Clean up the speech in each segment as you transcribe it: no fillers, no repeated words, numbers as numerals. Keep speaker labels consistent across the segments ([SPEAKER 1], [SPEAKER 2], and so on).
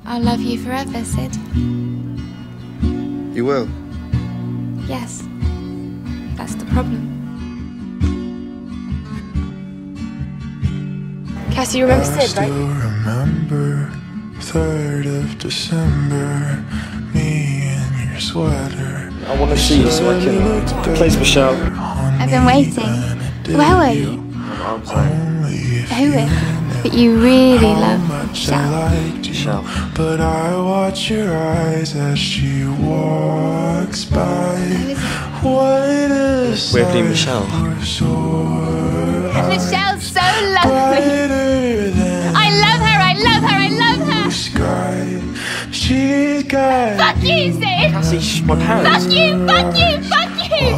[SPEAKER 1] I'll love you forever, Sid.
[SPEAKER 2] You will?
[SPEAKER 1] Yes. That's the problem. Cassie, you remember Sid, right?
[SPEAKER 3] I still remember 3rd of December, me in your sweater.
[SPEAKER 4] I want to see you so I can... Please, Michelle.
[SPEAKER 1] I've been waiting. Where were you? Who with? But you really love Michelle.
[SPEAKER 3] But I watch your eyes as she walks by.
[SPEAKER 4] Weirdly, Michelle.
[SPEAKER 1] Michelle's so lovely. I love her, I love her, I love her. Fuck you, Sid.
[SPEAKER 4] Cassie, shh, my parents.
[SPEAKER 1] Fuck you, fuck you, fuck you.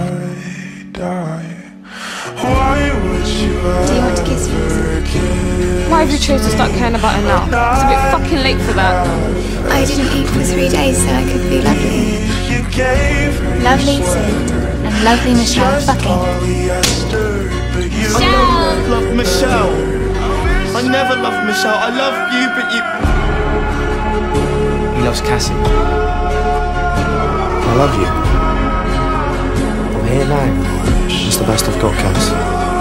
[SPEAKER 1] Do you want to kiss me?
[SPEAKER 5] Why have you chosen to start caring about her now? It's a bit fucking late for that.
[SPEAKER 1] I didn't eat for 3 days so I could be lovely. Lovely Sid and lovely Michelle fucking. Michelle!
[SPEAKER 4] I love Michelle. I never loved Michelle. I love you, but you... He loves Cassie. I love you. I'm here now. It's the best I've got, Cass.